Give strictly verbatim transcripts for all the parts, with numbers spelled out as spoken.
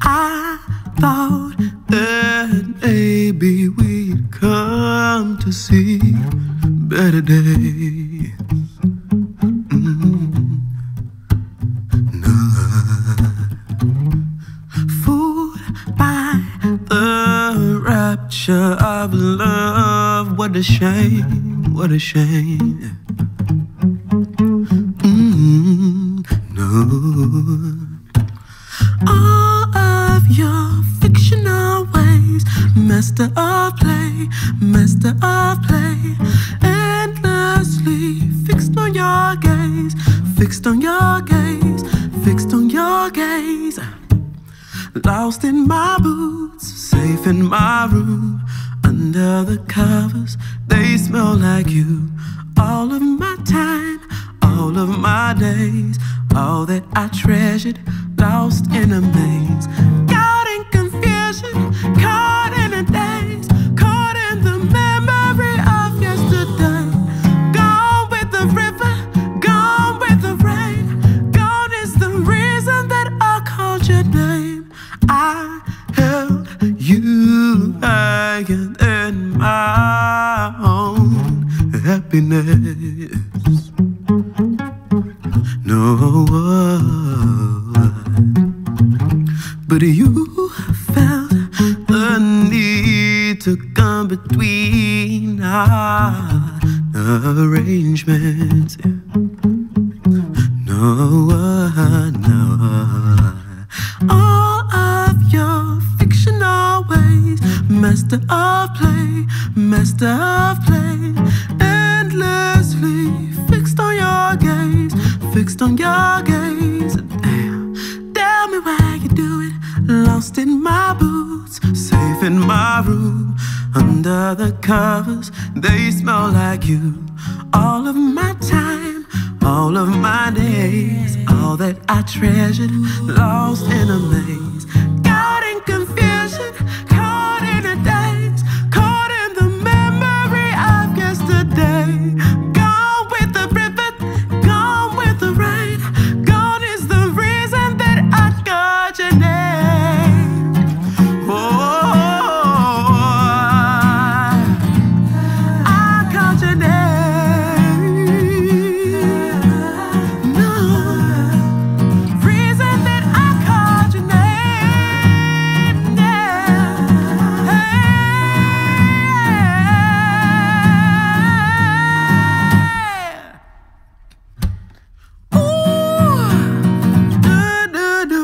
I thought that maybe we'd come to see better days. Mm. No. Fooled by the rapture of love. What a shame, what a shame. Mm. No. All of your fictional ways, master of play, master of play, endlessly fixed on your gaze, fixed on your gaze, fixed on your gaze. Lost in my boots, safe in my room, under the covers, they smell like you. All of my time, all of my days, all that I treasured, lost in a maze. Caught in confusion, caught in a daze, caught in the memory of yesterday. Gone with the river, gone with the rain, gone is the reason that I called your name. I held you higher than my own happiness. No, but you felt the need to come between our arrangements. No, no. All of your fictional ways, master of play, master of play, endlessly fixed on your gaze, fixed on your gaze. Damn, tell me why you do it. Lost in my boots, safe in my room, under the covers, they smell like you. All of my time, all of my days, all that I treasured, lost in a maze. Caught in confusion, caught in a daze, caught in the memory of yesterday. Gone with the river, gone with the rain, gone is the reason that I got your name. Oh, I called your name. No, reason that I called your name. Yeah. Hey. Ooh, do, do, do.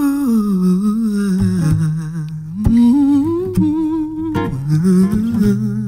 Mm-hmm.